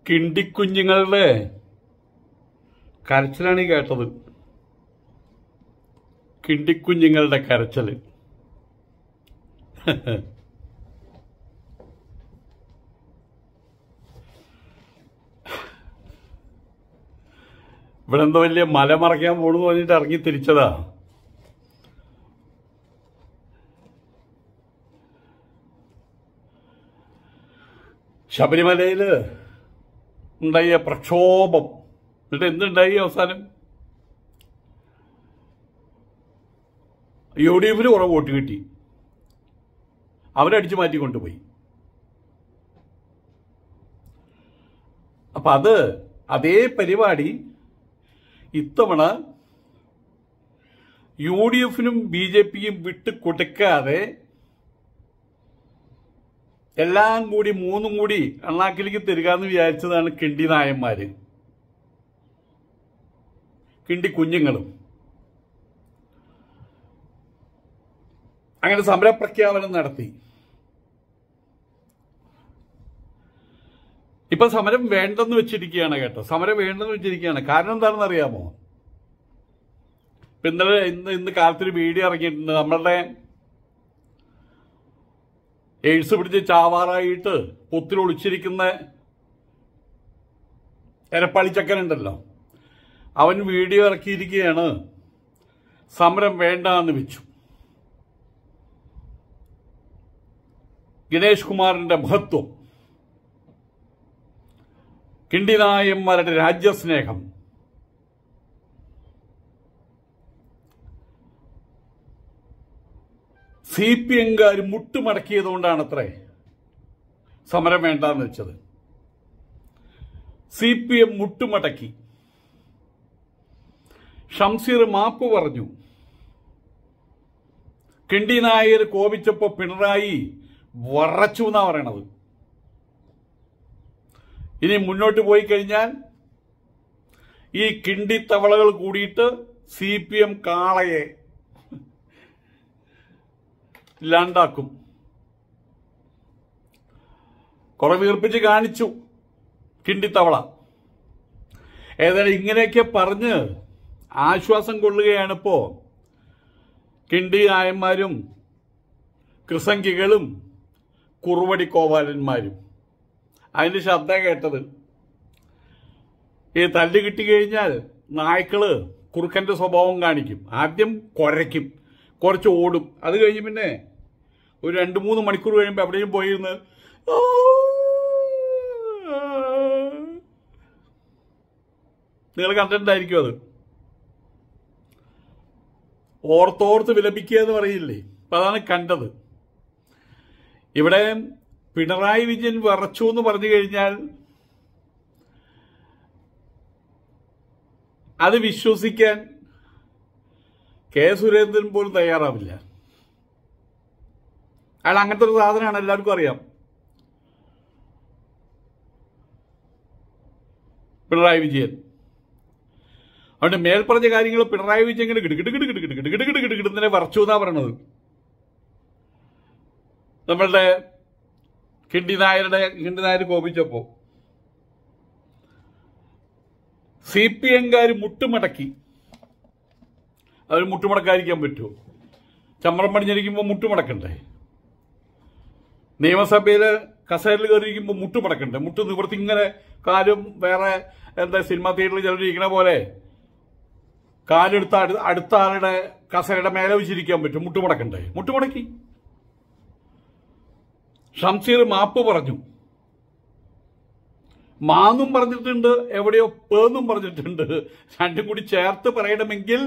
കിണ്ടിക്കുഞ്ഞുങ്ങളുടെ കരച്ചിലാണ് ഈ കേട്ടത്. കിണ്ടിക്കുഞ്ഞുങ്ങളുടെ കരച്ചിൽ. ഇവിടെ എന്തോ വലിയ മല മറയ്ക്കാൻ പോണെന്ന് പറഞ്ഞിട്ട് ഇറങ്ങി തിരിച്ചതാ. ശബരിമലയിൽ ഉണ്ടായ പ്രക്ഷോഭം. എന്നിട്ട് എന്തുണ്ടായി അവസാനം? UDF കുറെ വോട്ട് കിട്ടി, അവരടിച്ചു മാറ്റി കൊണ്ടുപോയി. അപ്പൊ അതേ പരിപാടി ഇത്തവണ UDF നും BJP-യും വിട്ട് കൊടുക്കാതെ എല്ലാം കൂടി മൂന്നും കൂടി അണ്ണാക്കിലേക്ക് തരിക എന്ന് വിചാരിച്ചതാണ് കിണ്ടി നായന്മാര്, കിണ്ടി കുഞ്ഞുങ്ങളും. അങ്ങനെ സമരപ്രഖ്യാപനം നടത്തി. ഇപ്പൊ സമരം വേണ്ടെന്ന് വെച്ചിരിക്കുകയാണ് കേട്ടോ. സമരം വേണ്ടെന്ന് വെച്ചിരിക്കുകയാണ്. കാരണം എന്താണെന്ന് അറിയാമോ? ഇന്ന് കാലത്തൊരു വീഡിയോ ഇറങ്ങിയിട്ടുണ്ട്. നമ്മളുടെ എയ്ഡ്സ് പിടിച്ച് ചാവാറായിട്ട് പൊത്തിലൊളിച്ചിരിക്കുന്ന എരപ്പാളിച്ചക്കനുണ്ടല്ലോ, അവൻ വീഡിയോ ഇറക്കിയിരിക്കുകയാണ്. സമരം വേണ്ട എന്ന് വെച്ചു. ഗണേഷ് കുമാറിന്റെ മഹത്വം, കിണ്ടിനായന്മാരുടെ രാജ്യസ്നേഹം, CPM-കാർ മുട്ടുമടക്കിയതുകൊണ്ടാണത്രേ സമരം വേണ്ടെന്ന് വെച്ചത്. CPM മുട്ടുമടക്കി. ഷംസീർ മാപ്പ് പറഞ്ഞു. കിണ്ടി നായർ കോപിച്ചപ്പോ പിണറായി വറച്ചു എന്നാ പറയണത്. ഇനി മുന്നോട്ട് പോയി കഴിഞ്ഞാൽ ഈ കിണ്ടി തവളകൾ കൂടിയിട്ട് CPM കാളയെ ഇല്ലാണ്ടാക്കും. കുറെ വീർപ്പിച്ച് കാണിച്ചു കിണ്ടിത്തവള. ഏതായാലും ഇങ്ങനെയൊക്കെ പറഞ്ഞ് ആശ്വാസം കൊള്ളുകയാണിപ്പോ കിണ്ടി നായന്മാരും കൃസംഗികളും കുറുവടി കോവാലന്മാരും. അതിന്റെ ശബ്ദം കേട്ടത്. ഈ തല്ല് കിട്ടിക്കഴിഞ്ഞാൽ നായ്ക്കള് കുറുക്കന്റെ സ്വഭാവം കാണിക്കും. ആദ്യം കുരയ്ക്കും, കുറച്ച് ഓടും. അത് കഴിഞ്ഞ് പിന്നെ ഒരു 2-3 മണിക്കൂർ കഴിയുമ്പോൾ എവിടെയും പോയിരുന്ന് നിങ്ങൾ കണ്ടിട്ടുണ്ടായിരിക്കും. അത് ഓർത്തോർത്ത് വിലപിക്കുക എന്ന് പറയില്ലേ, അപ്പൊ അതാണ് കണ്ടത്. ഇവിടെ പിണറായി വിജയൻ വിറച്ചു എന്ന് പറഞ്ഞു കഴിഞ്ഞാൽ അത് വിശ്വസിക്കാൻ സുരേന്ദ്രൻ പോലും തയ്യാറാവില്ല. അയാൾ അങ്ങനത്തെ ഒരു സാധനമാണ്, എല്ലാവർക്കും അറിയാം. പിണറായി വിജയൻ അതുകൊണ്ട് മേൽപ്പറഞ്ഞ കാര്യങ്ങൾ പിണറായി വിജയൻ ഇങ്ങനെ കിടുകിടുകിടുകിടുകിടുകിടുകിടുകിടുകിടുകിടുകിടുന്നെ വറച്ചു എന്നാ പറയണത്. നമ്മളുടെ കിണ്ടി നായർ കോപിച്ചപ്പോ CPM-കാർ മുട്ടുമടക്കി. അവർ മുട്ടുമടക്കാതിരിക്കാൻ പറ്റുമോ? ചമ്രം പണിഞ്ഞിരിക്കുമ്പോൾ മുട്ടുമടക്കണ്ടേ? നിയമസഭയില് കസേരയിൽ കയറിയിരിക്കുമ്പോൾ മുട്ടുമടക്കണ്ടേ? മുട്ട് നിവർത്തി ഇങ്ങനെ കാലും വേറെ എന്താ സിനിമാ തിയേറ്ററിൽ ചിലരിക്കണ പോലെ കാലെടുത്ത അടുത്ത ആളുടെ കസേരയുടെ മേലെ വെച്ചിരിക്കാൻ പറ്റും? മുട്ടുമടക്കണ്ടേ? മുട്ടുമടക്കി. ഷംസീർ മാപ്പ് പറഞ്ഞു. മാന്നും പറഞ്ഞിട്ടുണ്ട്, എവിടെയോ പേന്നും പറഞ്ഞിട്ടുണ്ട്. രണ്ടും കൂടി ചേർത്ത് പറയണമെങ്കിൽ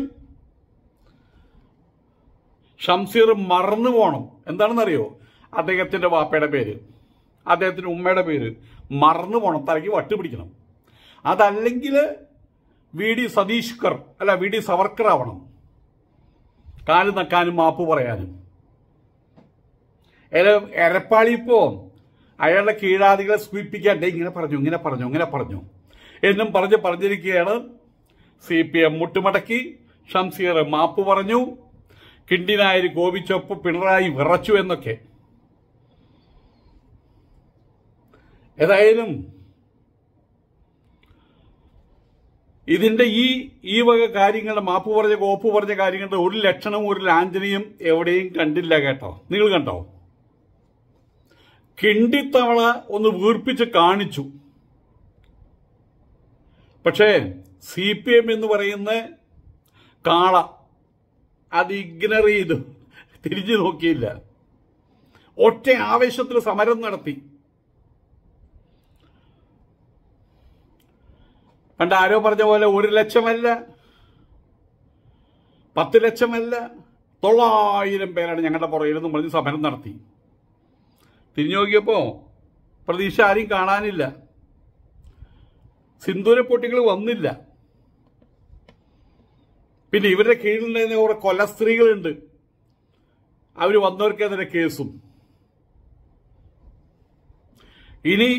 ഷംസീർ മറന്നു പോകണം. എന്താണെന്നറിയോ? അദ്ദേഹത്തിന്റെ വാപ്പയുടെ പേര്, അദ്ദേഹത്തിന്റെ ഉമ്മയുടെ പേര് മറന്നു പോകണം. തലയ്ക്ക് വട്ട് പിടിക്കണം. അതല്ലെങ്കിൽ VD സതീഷ്കർ അല്ല VD സവർക്കർ ആവണം. കാല് നക്കാനും മാപ്പ് പറയാനും. എരപ്പാളി ഇപ്പോ അയാളുടെ കീഴാദികളെ സൂചിപ്പിക്കാൻ ഇങ്ങനെ പറഞ്ഞു എന്നും പറഞ്ഞിരിക്കുകയാണ്. CPM മുട്ടുമടക്കി, ഷംസീർ മാപ്പ് പറഞ്ഞു, കിണ്ടി നായർ കോപിച്ചപ്പോൾ പിണറായി വിറച്ചു എന്നൊക്കെ. ഏതായാലും ഇതിന്റെ ഈ വക കാര്യങ്ങളുടെ മാപ്പ് പറഞ്ഞ കോപ്പ് പറഞ്ഞ കാര്യങ്ങളുടെ ഒരു ലക്ഷണവും ഒരു ലാഞ്ചനയും എവിടെയും കണ്ടില്ല കേട്ടോ. നിങ്ങൾ കണ്ടോ? കിണ്ടിത്തവള ഒന്ന് വീർപ്പിച്ച് കാണിച്ചു. പക്ഷേ CPM എന്ന് പറയുന്ന കാള അത് ഇഗ്നർ ചെയ്തു, തിരിഞ്ഞു നോക്കിയില്ല. ഒറ്റ ആവേശത്തിൽ സമരം നടത്തി. പണ്ട് ആരോ പറഞ്ഞ പോലെ 1 ലക്ഷമല്ല, 10 ലക്ഷമല്ല, 900,000 പേരാണ് ഞങ്ങളുടെ പുറകിലെന്ന് പറഞ്ഞ് സമരം നടത്തി. തിരിഞ്ഞു നോക്കിയപ്പോ പ്രതീക്ഷ ആരും കാണാനില്ല. സിന്ദൂര പൊട്ടികൾ വന്നില്ല. പിന്നെ ഇവരുടെ കീഴിലുണ്ടായിരുന്ന കുറെ കൊല സ്ത്രീകളുണ്ട്. അവർ വന്നവർക്കെതിരെ കേസും. ഇനി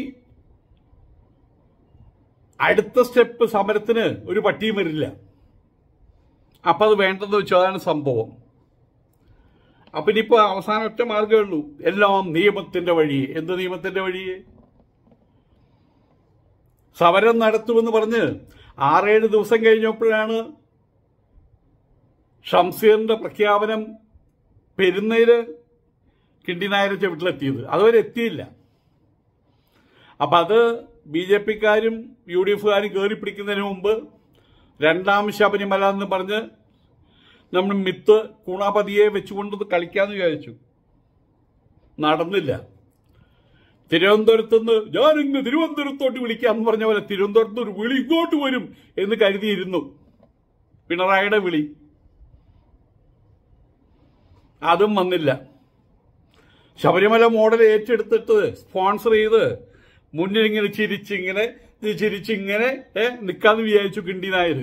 അടുത്ത സ്റ്റെപ്പ് സമരത്തിന് ഒരു പട്ടിയും വരില്ല. അപ്പൊ അത് വേണ്ടെന്ന് വെച്ചു. അതാണ് സംഭവം. അപ്പൊ ഇനിയിപ്പോ അവസാനം ഒറ്റ മാർഗ്ഗമേ ഉള്ളൂ, എല്ലാം നിയമത്തിന്റെ വഴി. എന്ത് നിയമത്തിന്റെ വഴി? സമരം നടത്തുമെന്ന് പറഞ്ഞ് 6-7 ദിവസം കഴിഞ്ഞപ്പോഴാണ് ഷംസീറിന്റെ പ്രഖ്യാപനം പെരുന്നയില് കിണ്ടിനായരെ ചവിട്ടിലെത്തിയത്. അതുവരെ എത്തിയില്ല. അപ്പൊ അത് BJPക്കാരും UDFകാരും കയറി പിടിക്കുന്നതിന് മുമ്പ് 2ാം ശബരിമല എന്ന് പറഞ്ഞ് നമ്മൾ മിത്ത് കുണാപതിയെ വെച്ചുകൊണ്ട് കളിക്കാന്ന് വിചാരിച്ചു. നടന്നില്ല. തിരുവനന്തപുരത്തുനിന്ന് ഞാനിങ്ങ് തിരുവനന്തപുരത്തോട്ട് വിളിക്കാന്ന് പറഞ്ഞ പോലെ തിരുവനന്തപുരത്ത് ഒരു വിളി ഇങ്ങോട്ട് വരും എന്ന് കരുതിയിരുന്നു. പിണറായിയുടെ വിളി അതും വന്നില്ല. ശബരിമല മോഡൽ ഏറ്റെടുത്തിട്ട് സ്പോൺസർ ചെയ്ത് മുന്നിലിങ്ങനെ ചിരിച്ചിങ്ങനെ നിൽക്കാന്ന് വിചാരിച്ചു കിണ്ടിനായർ.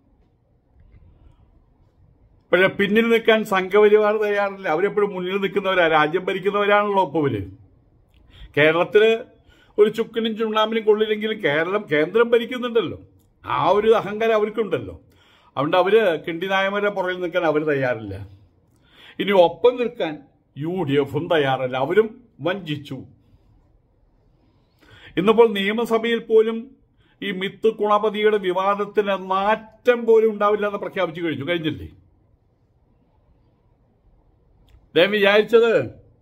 പക്ഷെ പിന്നിൽ നിൽക്കാൻ സംഘപരിവാർ തയ്യാറില്ല. അവരെപ്പോഴും മുന്നിൽ നിൽക്കുന്നവരാ, രാജ്യം ഭരിക്കുന്നവരാണല്ലോ. ഇപ്പൊ ഇവര് കേരളത്തില് ഒരു ചുക്കിനും ചുണ്ണാമ്പിനും കൊള്ളില്ലെങ്കിലും കേന്ദ്രം ഭരിക്കുന്നുണ്ടല്ലോ. ആ ഒരു അഹങ്കാരം അവർക്കുണ്ടല്ലോ. അതുകൊണ്ട് അവര് കിണ്ടിനായന്മാരെ പുറകിൽ നിൽക്കാൻ അവർ തയ്യാറില്ല. ഇനി ഒപ്പം നിൽക്കാൻ UDFും തയ്യാറല്ല. അവരും വഞ്ചിച്ചു. ഇന്നിപ്പോൾ നിയമസഭയിൽ പോലും ഈ മിത്ത് കുണപതിയുടെ വിവാദത്തിന് മാറ്റം പോലും ഉണ്ടാവില്ല എന്ന് പ്രഖ്യാപിച്ചു കഴിഞ്ഞില്ലേ? ഞാൻ വിചാരിച്ചത്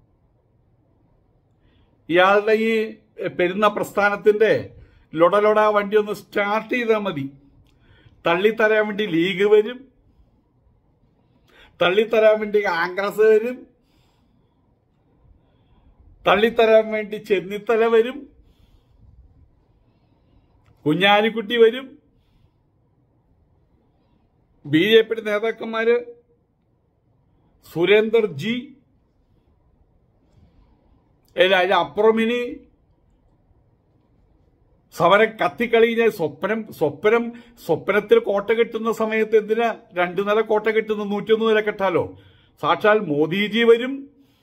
ഇയാളുടെ ഈ പെരുന്ന പ്രസ്ഥാനത്തിന്റെ ലൊടലൊട വണ്ടി ഒന്ന് സ്റ്റാർട്ട് ചെയ്താൽ മതി. തള്ളിത്തരാൻ വേണ്ടി ലീഗ് വരും, തള്ളിത്തരാൻ വേണ്ടി കോൺഗ്രസ് വരും, തള്ളിത്തരാൻ വേണ്ടി ചെന്നിത്തല വരും, കുഞ്ഞാലിക്കുട്ടി വരും, BJPയുടെ നേതാക്കന്മാര് സുരേന്ദർ ജി, അതിലപ്പുറം ഇനി സമരം കത്തിക്കളിഞ്ഞ സ്വപ്നത്തിൽ കോട്ട കെട്ടുന്ന സമയത്ത് എന്തിനാ 2 നില കോട്ട കെട്ടുന്ന 101 നില കെട്ടാലോ? സാക്ഷാൽ മോദിജി വരും.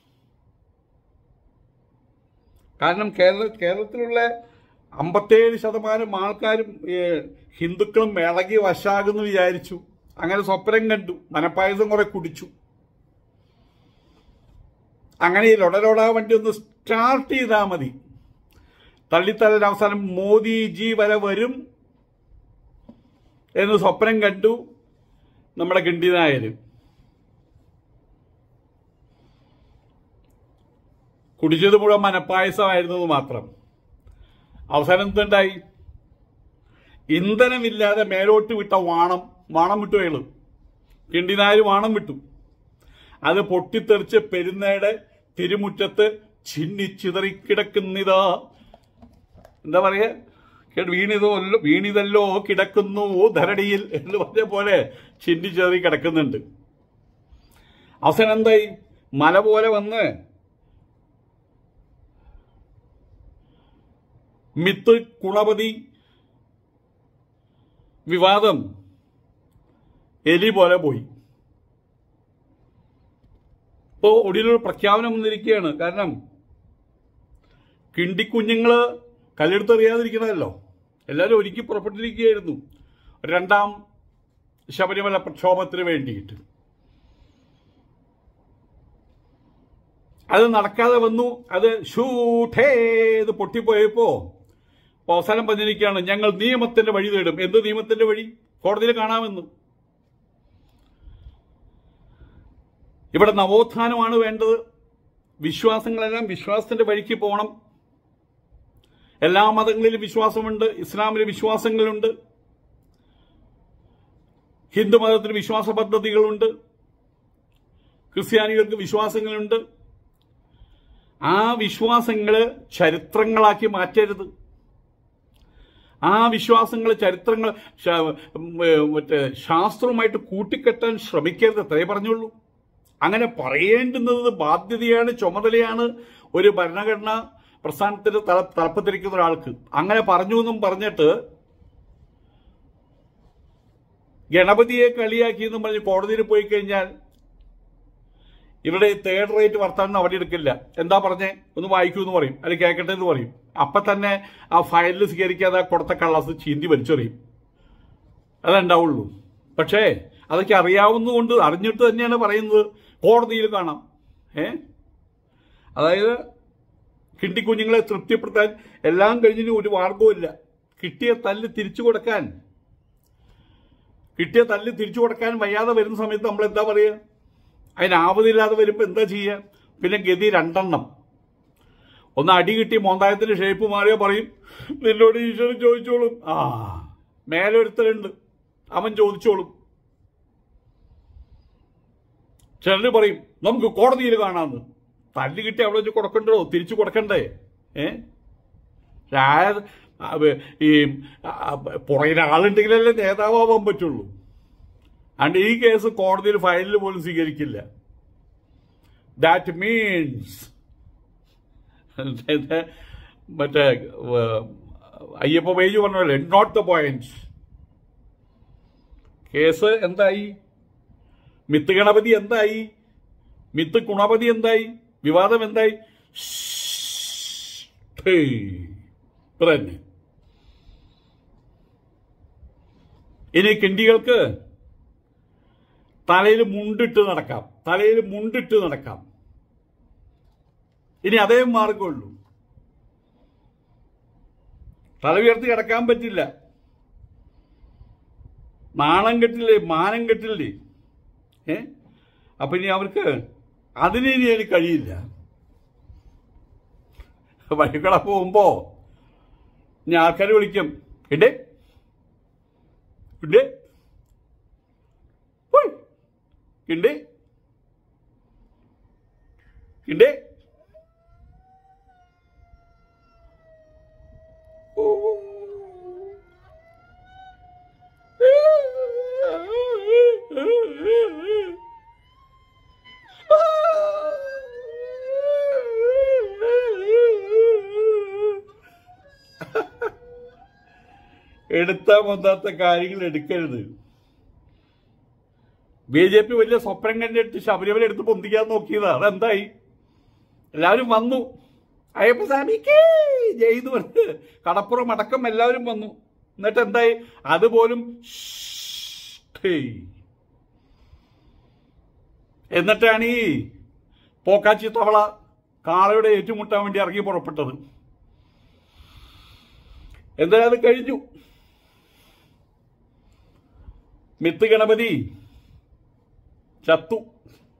കാരണം കേരളത്തിലുള്ള 57% ആൾക്കാരും ഹിന്ദുക്കളും ഇളകി വശാകുന്നു വിചാരിച്ചു. അങ്ങനെ സ്വപ്നം കണ്ടു, മനപ്പായസം കുറെ കുടിച്ചു. അങ്ങനെ ഈ ലൊടലോട വണ്ടി ഒന്ന് സ്റ്റാർട്ട് ചെയ്താൽ മതി. തള്ളിത്തല അവസാനം മോദിജി വരെ വരും എന്ന് സ്വപ്നം കണ്ടു നമ്മുടെ കിണ്ടിനായര്. കുടിച്ചത് മുഴുവൻ മനപ്പായസമായിരുന്നത് മാത്രം. അവസാനം എന്തുണ്ടായി? ഇന്ധനമില്ലാതെ മേലോട്ട് വിട്ട വാണം വിട്ടു അയാള്. കിണ്ടിനായര് വാണം വിട്ടു. അത് പൊട്ടിത്തെറിച്ച് പെരുന്നയുടെ തിരുമുറ്റത്ത് ചിന്നിച്ചിതറിക്കിടക്കുന്നിതാ, എന്താ പറയാ, വീണിതല്ലോ കിടക്കുന്നു ധരണിയിൽ എന്ന് പറഞ്ഞ പോലെ ചിന്നിച്ചിതറി കിടക്കുന്നുണ്ട്. അവസാനം എന്തായി? മല പോലെ വന്ന് മിത്ത് കുണപതി വിവാദം എലി പോലെ പോയി. ഇപ്പോ ഒടുവിലൊരു പ്രഖ്യാപനം വന്നിരിക്കുകയാണ്. കാരണം കിണ്ടിക്കുഞ്ഞുങ്ങള് കല്ലെടുത്തെറിയാതിരിക്കണമല്ലോ. എല്ലാവരും ഒരുക്കി പുറപ്പെട്ടിരിക്കുകയായിരുന്നു 2ാം ശബരിമല പ്രക്ഷോഭത്തിന് വേണ്ടിയിട്ട്. അത് നടക്കാതെ വന്നു. അത് ഷൂട്ടേത് പൊട്ടിപ്പോയപ്പോ അവസാനം പറഞ്ഞിരിക്കുകയാണ്, ഞങ്ങൾ നിയമത്തിന്റെ വഴി തേടും. എന്ത് നിയമത്തിന്റെ വഴി? കോടതിയിൽ കാണാമെന്ന്. ഇവിടെ നവോത്ഥാനമാണ് വേണ്ടത്. വിശ്വാസങ്ങളെല്ലാം വിശ്വാസത്തിന്റെ വഴിക്ക് പോകണം. എല്ലാ മതങ്ങളിലും വിശ്വാസമുണ്ട്. ഇസ്ലാമിൽ വിശ്വാസങ്ങളുണ്ട്, ഹിന്ദു മതത്തിന് വിശ്വാസ പദ്ധതികളുണ്ട്, ക്രിസ്ത്യാനികൾക്ക് വിശ്വാസങ്ങളുണ്ട്. ആ വിശ്വാസങ്ങള് ചരിത്രങ്ങളാക്കി മാറ്റരുത്. ആ വിശ്വാസങ്ങൾ ചരിത്രങ്ങൾ ശാസ്ത്രവുമായിട്ട് കൂട്ടിക്കെട്ടാൻ ശ്രമിക്കരുത്. അത്രേ പറഞ്ഞുള്ളൂ. അങ്ങനെ പറയേണ്ടുന്നത് ബാധ്യതയാണ്, ചുമതലയാണ് ഒരു ഭരണഘടനാ പ്രസ്ഥാനത്തിന്റെ തലപ്പത്തിരിക്കുന്ന ഒരാൾക്ക്. അങ്ങനെ പറഞ്ഞു എന്നും പറഞ്ഞിട്ട് ഗണപതിയെ കളിയാക്കിയെന്നും പറഞ്ഞ് കോടതിയിൽ പോയി കഴിഞ്ഞാൽ ഇവരുടെ തേർഡ് റേറ്റ് വർത്താനം അവിടെ എടുക്കില്ല. എന്താ പറഞ്ഞേ ഒന്ന് വായിക്കൂ എന്ന് പറയും, അല്ലെങ്കിൽ കേൾക്കട്ടെ എന്ന് പറയും. അപ്പൊ തന്നെ ആ ഫയലിൽ സ്വീകരിക്കാതെ കൊടുത്ത കള്ളാസ് ചീന്തി വലിച്ചെറിയും. അതുണ്ടാവുള്ളൂ. പക്ഷേ അതൊക്കെ അറിയാവുന്നതുകൊണ്ട് അറിഞ്ഞിട്ട് തന്നെയാണ് പറയുന്നത്. കോടതിയിൽ കാണാം. അതായത് കിണ്ടിക്കുഞ്ഞുങ്ങളെ തൃപ്തിപ്പെടുത്താൻ എല്ലാം കഴിഞ്ഞിട്ട് ഒരു മാർഗവുമില്ല. കിട്ടിയ തല്ല് തിരിച്ചു കൊടുക്കാൻ വയ്യാതെ വരുന്ന സമയത്ത് നമ്മൾ എന്താ പറയുക? അതിനാവതില്ലാതെ വരുമ്പോൾ എന്താ ചെയ്യുക? പിന്നെ ഗതി രണ്ടെണ്ണം. ഒന്ന് അടി കിട്ടി മോന്തായത്തിന്റെ ഷേപ്പ് മാറിയാൽ പറയും നിന്നോട് ഈശ്വരൻ ചോദിച്ചോളും. മേലൊരുത്തരുണ്ട്, അവൻ ചോദിച്ചോളും. ചിലർ പറയും നമുക്ക് കോടതിയിൽ കാണാമെന്ന്. തല്ല് കിട്ടി അവിടെ വെച്ച് കൊടുക്കണ്ടോ? തിരിച്ചു കൊടുക്കണ്ടേ? ഈ പുറകിൽ ആളുണ്ടെങ്കിലല്ലേ നേതാവാൻ പറ്റുള്ളൂ. അതുകൊണ്ട് ഈ കേസ് കോടതിയിൽ ഫയലിൽ പോലും സ്വീകരിക്കില്ല. ദാറ്റ് മീൻസ് മറ്റേ അയ്യപ്പ പേജ് പറഞ്ഞല്ലേ, നോട്ട് ദ പോയിന്റ്. കേസ് എന്തായി? മിത്ത് ഗണപതി എന്തായി? മിത്ത് ഗുണപതി എന്തായി? വിവാദം എന്തായി? തന്നെ. ഇനി കിണ്ടികൾക്ക് തലയിൽ മുണ്ടിട്ട് നടക്കാം. ഇനി അതേ മാർഗമുള്ളൂ. തല ഉയർത്തി കിടക്കാൻ പറ്റില്ല. നാണം കെട്ടില്ലേ, മാനം കെട്ടില്ലേ? അപ്പൊ ഇനി അവർക്ക് അതിന് കഴിയില്ല. വഴിക്കട പോകുമ്പോ ഇനി ആൾക്കാർ വിളിക്കും, ഇടേ കിണ്ടേ കിണ്ടേ കിണ്ടേ. എടുത്താൽ വന്നാത്ത കാര്യങ്ങൾ എടുക്കരുത്. BJP വലിയ സ്വപ്നം കണ്ടിട്ട് ശബരിമല എടുത്ത് പൊന്തിക്കാൻ നോക്കിയതാ. അതെന്തായി? എല്ലാവരും വന്നു. അയ്യപ്പസ്വാമിക്ക് ജയ്ന്ന് പറഞ്ഞ് കടപ്പുറം അടക്കം എല്ലാവരും വന്നു. എന്നിട്ട് എന്തായി? അതുപോലും എന്നിട്ടാണ് ഈ പോക്കാച്ചി തവള കാളയുടെ ഏറ്റുമുട്ടാൻ വേണ്ടി ഇറങ്ങി പുറപ്പെട്ടത്. എന്തായാലും അത് കഴിഞ്ഞു. മിത്ത് ഗണപതി ചത്തു.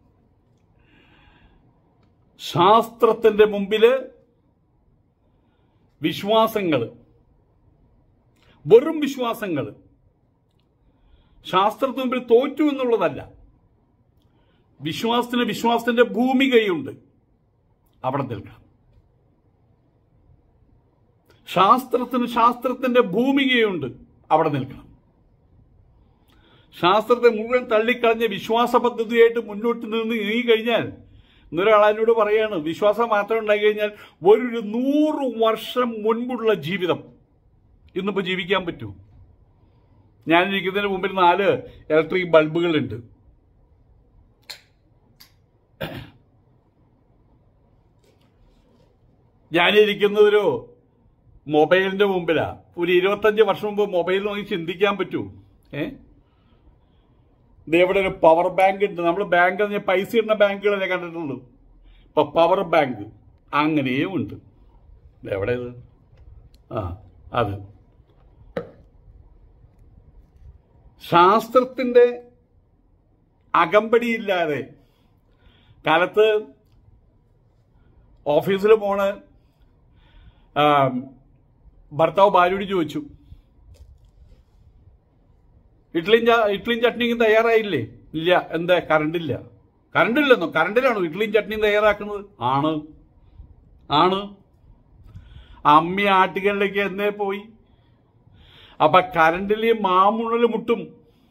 ശാസ്ത്രത്തിന്റെ മുമ്പില് വിശ്വാസങ്ങൾ, വെറും വിശ്വാസങ്ങൾ, ശാസ്ത്രത്തിന് മുമ്പിൽ തോറ്റു എന്നുള്ളതല്ല. വിശ്വാസത്തിന്റെ ഭൂമികയുണ്ട്, അവിടെ നിൽക്കണം. ശാസ്ത്രത്തിന്റെ ഭൂമികയുണ്ട്, അവിടെ നിൽക്കണം. ശാസ്ത്രത്തെ മുഴുവൻ തള്ളിക്കളഞ്ഞ് വിശ്വാസ പദ്ധതിയായിട്ട് മുന്നോട്ട് നിന്ന് നീങ്ങി കഴിഞ്ഞാൽ, ഇന്നൊരാളോട് പറയാണ് വിശ്വാസം മാത്രം ഉണ്ടായി കഴിഞ്ഞാൽ ഒരു 100 വർഷം മുൻപുള്ള ജീവിതം ഇന്നിപ്പോൾ ജീവിക്കാൻ പറ്റൂ. ഞാനിരിക്കുന്നതിന് മുമ്പിൽ 4 ഇലക്ട്രിക് ബൾബുകളുണ്ട്. ഞാനിരിക്കുന്നതൊരു മൊബൈലിന്റെ മുമ്പിലാ. ഒരു 25 വർഷം മുമ്പ് മൊബൈൽ നോക്കി ചിന്തിക്കാൻ പറ്റൂ? ഇവിടെ ഒരു പവർ ബാങ്ക് ഉണ്ട്. നമ്മൾ ബാങ്ക് പൈസ ഇടുന്ന ബാങ്കുകളല്ലേ കണ്ടിട്ടുള്ളൂ. ഇപ്പൊ പവർ ബാങ്ക് അങ്ങനെയും ഉണ്ട്. എവിടെ ഇത്? അത് ശാസ്ത്രത്തിന്റെ അകമ്പടിയില്ലാതെ കാലത്ത് ഓഫീസിൽ പോണ ഭർത്താവ് ഭാര്യയോട് ചോദിച്ചു, ഇഡ്ഡലിയും ചട്നിയും തയ്യാറായില്ലേ? ഇല്ല. എന്താ? കറണ്ടില്ല. കറണ്ടില്ലെന്നോ? കറണ്ടിലാണോ ഇഡ്ഡലിയും ചട്നിയും തയ്യാറാക്കുന്നത്? ആണ്. അമ്മി ആട്ടുകളിലേക്ക് എന്നേ പോയി. അപ്പൊ കറണ്ടില് മാമുണൽ മുട്ടും.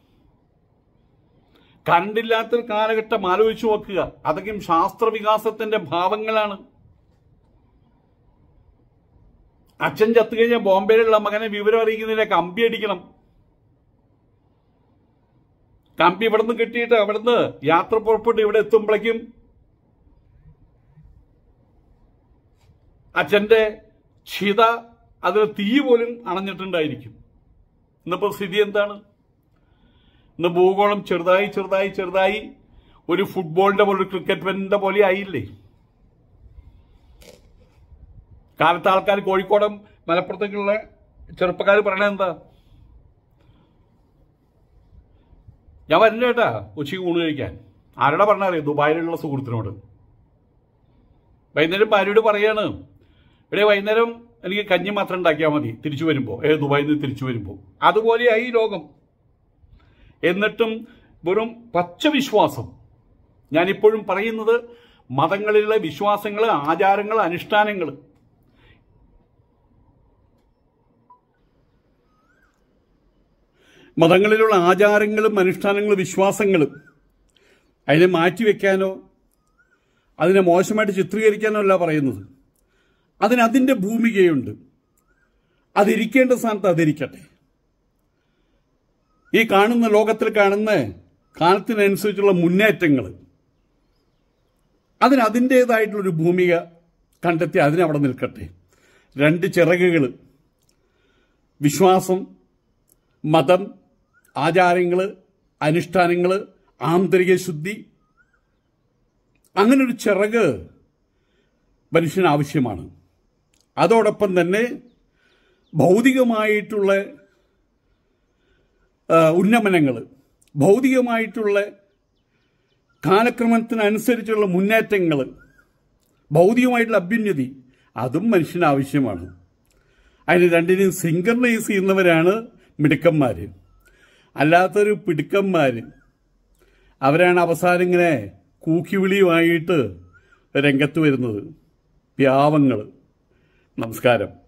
കറണ്ടില്ലാത്തൊരു കാലഘട്ടം ആലോചിച്ചു നോക്കുക. അതൊക്കെയും ശാസ്ത്രവികാസത്തിന്റെ ഭാവങ്ങളാണ്. അച്ഛൻ ചത്തുകഴിഞ്ഞാൽ ബോംബെയിലുള്ള മകനെ വിവരം അറിയിക്കുന്നതിനെ കമ്പി അടിക്കണം. കമ്പി ഇവിടുന്ന് കിട്ടിയിട്ട് അവിടുന്ന് യാത്ര പുറപ്പെട്ട് ഇവിടെ എത്തുമ്പോഴേക്കും അച്ഛന്റെ ചിത അതിൽ തീ പോലും അണഞ്ഞിട്ടുണ്ടായിരിക്കും. ഇന്നിപ്പോ സ്ഥിതി എന്താണ്? ഇന്ന് ഭൂഗോളം ചെറുതായി ഒരു ഫുട്ബോളിന്റെ പോലെ, ഒരു ക്രിക്കറ്റിന്റെ പോലെ ആയില്ലേ? കാലത്ത് ആൾക്കാർ കോഴിക്കോടും മലപ്പുറത്തേക്കുള്ള ചെറുപ്പക്കാർ പറയണത് എന്താ? ഞാൻ വരില്ല കേട്ടാ ഉച്ചയ്ക്ക് ഊണ് കഴിക്കാൻ. ആരോടാ പറഞ്ഞറിയാം? ദുബായിലുള്ള സുഹൃത്തിനോട്. വൈകുന്നേരം ഭാര്യയോട് പറയാണ്, ഇവിടെ വൈകുന്നേരം എനിക്ക് കഞ്ഞി മാത്രം ഉണ്ടാക്കിയാൽ മതി തിരിച്ചു വരുമ്പോൾ, ദുബായിൽ നിന്ന് തിരിച്ചു വരുമ്പോൾ. അതുപോലെയായി ലോകം. എന്നിട്ടും വെറും പച്ച വിശ്വാസം. ഞാനിപ്പോഴും പറയുന്നത് മതങ്ങളിലുള്ള വിശ്വാസങ്ങൾ, ആചാരങ്ങൾ, അനുഷ്ഠാനങ്ങൾ. മതങ്ങളിലുള്ള ആചാരങ്ങളും അനുഷ്ഠാനങ്ങളും വിശ്വാസങ്ങളും അതിനെ മാറ്റിവെക്കാനോ അതിനെ മോശമായിട്ട് ചിത്രീകരിക്കാനോ അല്ല പറയുന്നത്. അതിൻ്റെ ഭൂമികയുണ്ട്. അതിരിക്കേണ്ട സ്ഥാനത്ത് അതിരിക്കട്ടെ. ഈ കാണുന്ന ലോകത്തിൽ കാണുന്ന കാലത്തിനനുസരിച്ചുള്ള മുന്നേറ്റങ്ങൾ അതിൻ്റേതായിട്ടുള്ളൊരു ഭൂമിക കണ്ടെത്തി അതിനവിടെ നിൽക്കട്ടെ. രണ്ട് ചിറകുകൾ, വിശ്വാസം, മതം, ആചാരങ്ങൾ, അനുഷ്ഠാനങ്ങൾ, ആന്തരിക ശുദ്ധി, അങ്ങനൊരു ചിറക് മനുഷ്യന് ആവശ്യമാണ്. അതോടൊപ്പം തന്നെ ഭൗതികമായിട്ടുള്ള ഉന്നമനങ്ങൾ, ഭൗതികമായിട്ടുള്ള കാലക്രമത്തിനനുസരിച്ചുള്ള മുന്നേറ്റങ്ങൾ, ഭൗതികമായിട്ടുള്ള അഭ്യുന്നതി, അതും മനുഷ്യന് ആവശ്യമാണ്. അതിന് രണ്ടിനെയും സിങ്കർണൈസ് ചെയ്യുന്നവരാണ് മിടുക്കന്മാർ. അല്ലാത്തൊരു പിടുക്കന്മാർ അവരാണ് അവസാനം ഇങ്ങനെ കൂക്കിവിളിയുമായിട്ട് രംഗത്ത് വരുന്നത്. വ്യാവങ്ങൾ. നമസ്കാരം.